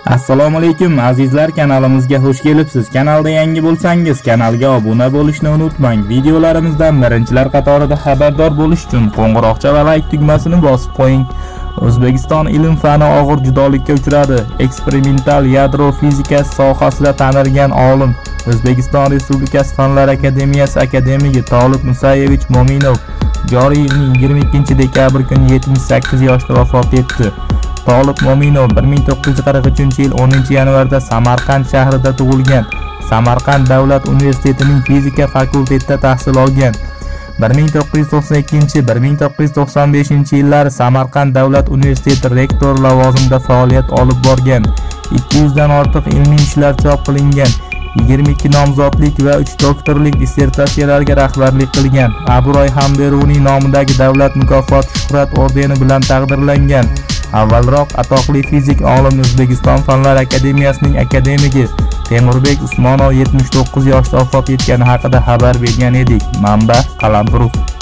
Assalomu alaykum azizlar, kanalimizga xush kelibsiz. Kanalda yangi bo'lsangiz kanalga obuna bo'lishni unutmang. Videolarimizdan birinchilar qatorida xabardor bo'lish uchun qo'ng'iroqcha va like tugmasini bosib qo'ying. O'zbekiston ilm-fani og'ir judolikka uchradi. Eksperimental yadro fizikasi sohasida tanilgan olim O'zbekiston Respublikasi Fanlar akademiyasi akademigi Tolib Musayevich Mo'minov joriy yilning 22 dekabr kuni 78 yoshda vafot etdi. Tolib Mo'minov 1943-yil 10-yanvarda Samarqand shahrida tug'ilgan. Samarqand davlat universitetining fizika fakultetida tahsil olgan. 1992-1995-yillari Samarqand davlat universiteti rektori lavozimida faoliyat olib borgan. 200 dan ortiq ilmiy ishlar chop qilingan. 22 nomzodlik va 3 doktorlik dissertatsiyalarga rahbarlik qilgan. Aburoy Hamderuniy nomidagi davlat mukofoti Shuhrat ordeni bilan taqdirlangan. Avvalroq atoqli fizik olim O'zbekiston Fanlar akademiyasining akademigi Temurbek Usmonov 79 yoshda vafot etgani haqida xabar bergan edik. Manba: Qalamturk.